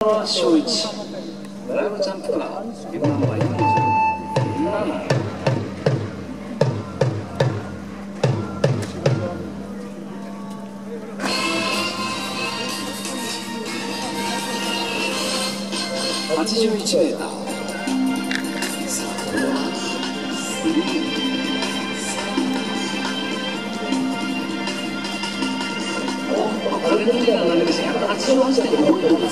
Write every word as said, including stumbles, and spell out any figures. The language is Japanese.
正一、ドライブジャンプがビブナンバーよんじゅうなな。はちじゅういちメーター。さあ、これはスリー。これでリーダーになりました。ひゃくはちじゅうはちてんごと